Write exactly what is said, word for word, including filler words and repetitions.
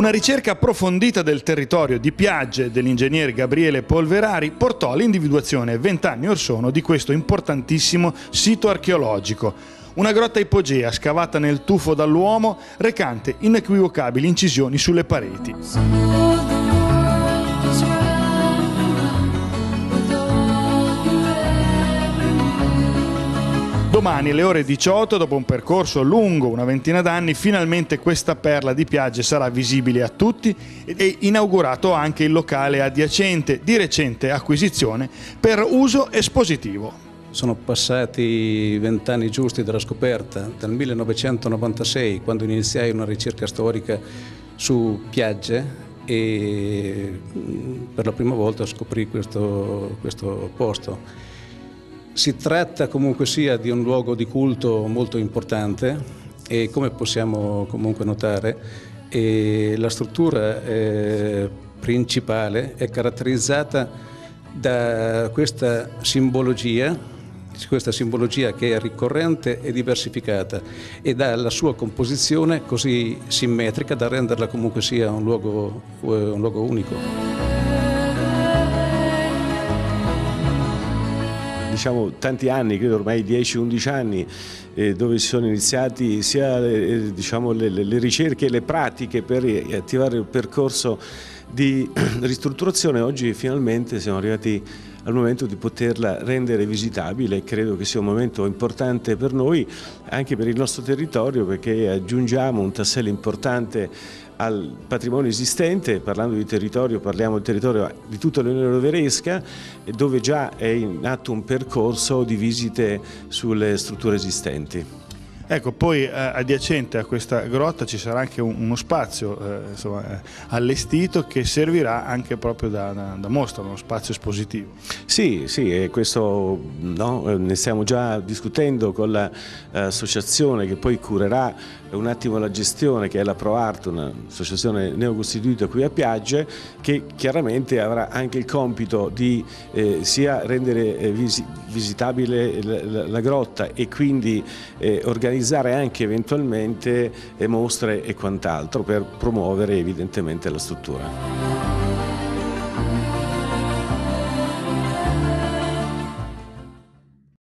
Una ricerca approfondita del territorio di Piagge dell'ingegnere Gabriele Polverari portò all'individuazione vent'anni or sono di questo importantissimo sito archeologico. Una grotta ipogea scavata nel tufo dall'uomo, recante inequivocabili incisioni sulle pareti. Domani alle ore diciotto, dopo un percorso lungo una ventina d'anni, finalmente questa perla di Piagge sarà visibile a tutti e inaugurato anche il locale adiacente, di recente acquisizione, per uso espositivo. Sono passati vent'anni giusti dalla scoperta, dal millenovecentonovantasei, quando iniziai una ricerca storica su Piagge e per la prima volta scoprì questo, questo posto. Si tratta comunque sia di un luogo di culto molto importante e, come possiamo comunque notare, eh, la struttura eh, principale è caratterizzata da questa simbologia, questa simbologia che è ricorrente e diversificata e dalla sua composizione così simmetrica da renderla comunque sia un luogo, un luogo unico. Diciamo tanti anni, credo ormai dieci undici anni, eh, dove si sono iniziati sia eh, diciamo, le, le ricerche e le pratiche per attivare il percorso di ristrutturazione. Oggi finalmente siamo arrivati al momento di poterla rendere visitabile e credo che sia un momento importante per noi, anche per il nostro territorio, perché aggiungiamo un tassello importante al patrimonio esistente. Parlando di territorio, parliamo del territorio di tutta l'Unione Roveresca, dove già è in atto un percorso di visite sulle strutture esistenti. Ecco, poi eh, adiacente a questa grotta ci sarà anche un, uno spazio eh, insomma, eh, allestito che servirà anche proprio da, da, da mostra, uno spazio espositivo. Sì, sì, e questo no, ne stiamo già discutendo con l'associazione che poi curerà un attimo la gestione, che è la ProArt, un'associazione neocostituita qui a Piagge, che chiaramente avrà anche il compito di eh, sia rendere eh, visi visitabile la, la, la grotta e quindi eh, organizzare anche eventualmente eh, mostre e quant'altro per promuovere evidentemente la struttura.